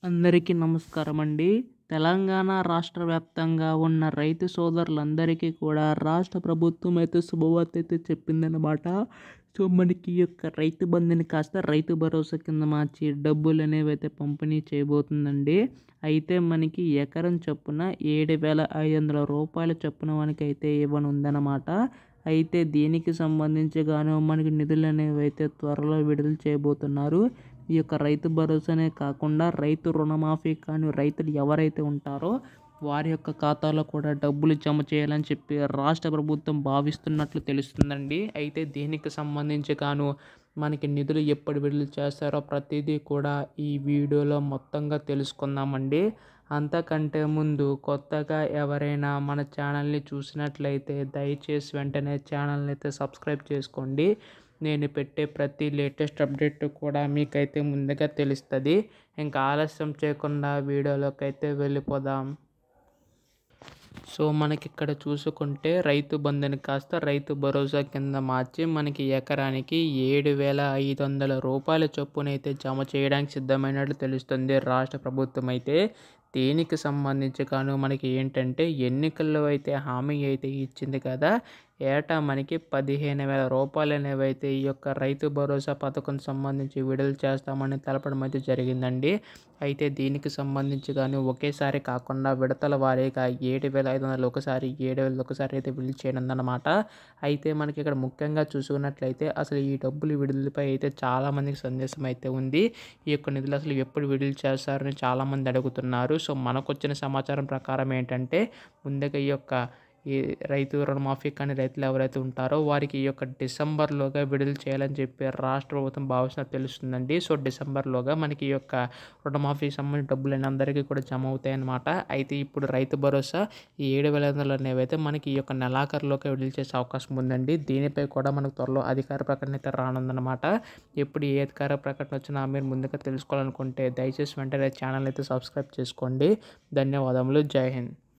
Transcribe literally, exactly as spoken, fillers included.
అందరికీ నమస్కారం అండి. తెలంగాణ రాష్ట్ర వ్యాప్తంగా ఉన్న రైతు సోదరులందరికీ కూడా రాష్ట్ర ప్రభుత్వం అయితే శుభవార్త అయితే చెప్పిందనమాట. సో, మనకి ఈ యొక్క రైతు బంధుని కాస్త రైతు భరోసా కింద మార్చి డబ్బులు అనేవి అయితే పంపిణీ చేయబోతుందండి. అయితే మనకి ఎకరం చొప్పున ఏడు వేల ఐదు వందల రూపాయల చొప్పున మనకైతే ఇవ్వనుందనమాట. అయితే దీనికి సంబంధించి గాను మనకి నిధులు అనేవి అయితే త్వరలో విడుదల చేయబోతున్నారు. ఈ యొక్క రైతు భరోసానే కాకుండా రైతు రుణమాఫీ కానీ రైతులు ఎవరైతే ఉంటారో వారి యొక్క ఖాతాలో కూడా డబ్బులు జమ చేయాలని చెప్పి రాష్ట్ర ప్రభుత్వం భావిస్తున్నట్లు తెలుస్తుందండి. అయితే దీనికి సంబంధించి గాను మనకి నిధులు ఎప్పుడు విడుదల చేస్తారో ప్రతిదీ కూడా ఈ వీడియోలో మొత్తంగా తెలుసుకుందామండి. అంతకంటే ముందు కొత్తగా ఎవరైనా మన ఛానల్ని చూసినట్లయితే దయచేసి వెంటనే ఛానల్ని అయితే సబ్స్క్రైబ్ చేసుకోండి. నేను పెట్టే ప్రతి లేటెస్ట్ అప్డేట్ కూడా మీకైతే ముందుగా తెలుస్తుంది. ఇంకా ఆలస్యం చేయకుండా వీడియోలోకి అయితే వెళ్ళిపోదాం. సో, మనకి ఇక్కడ చూసుకుంటే రైతు బంధుని కాస్త రైతు భరోసా కింద మార్చి మనకి ఎకరానికి ఏడు వేల ఐదు వందల రూపాయల చొప్పున అయితే జమ చేయడానికి సిద్ధమైనట్లు తెలుస్తుంది రాష్ట్ర ప్రభుత్వం అయితే. దీనికి సంబంధించి గాను మనకి ఏంటంటే ఎన్నికల్లో అయితే హామీ అయితే ఇచ్చింది కదా, ఏటా మనకి పదిహేను వేల రూపాయలు అనేవి అయితే ఈ యొక్క రైతు భరోసా పథకం సంబంధించి విడుదల చేస్తామని తెలపడం అయితే జరిగిందండి. అయితే దీనికి సంబంధించి కానీ ఒకేసారి కాకుండా విడతల వారీగా ఏడు వేల ఐదు వందలు ఒకసారి ఏడు వేలు ఒకసారి అయితే విడుదల చేయనుందన్నమాట. అయితే మనకి ఇక్కడ ముఖ్యంగా చూసుకున్నట్లయితే అసలు ఈ డబ్బులు విడుదలపై అయితే చాలామందికి సందేశం అయితే ఉంది. ఈ యొక్క నిధులు అసలు ఎప్పుడు విడుదల చేస్తారని చాలామంది అడుగుతున్నారు. సో, మనకు వచ్చిన సమాచారం ప్రకారం ఏంటంటే ముందుగా ఈ యొక్క ఈ రైతు రుణమాఫీ కానీ రైతులు ఎవరైతే ఉంటారో వారికి ఈ యొక్క డిసెంబర్లోగా విడుదల చేయాలని చెప్పి రాష్ట్ర ప్రభుత్వం భావిస్తున్నట్టు తెలుస్తుందండి. సో, డిసెంబర్లోగా మనకి ఈ యొక్క రుణమాఫీకి సంబంధించిన డబ్బులు అందరికీ కూడా జమ అవుతాయి అన్నమాట. అయితే ఇప్పుడు రైతు భరోసా ఈ ఏడు వేల ఐదు వందలు అనేవి అయితే మనకి ఈ యొక్క నెలాఖరులోకి విడుదల చేసే అవకాశం ఉందండి. దీనిపై కూడా మనకు త్వరలో అధికార ప్రకటన అయితే రానుందన్నమాట. ఎప్పుడు ఏ అధికార ప్రకటన వచ్చినా మీరు ముందుగా తెలుసుకోవాలనుకుంటే దయచేసి వెంటనే ఛానల్ అయితే సబ్స్క్రైబ్ చేసుకోండి. ధన్యవాదములు. జై హింద్.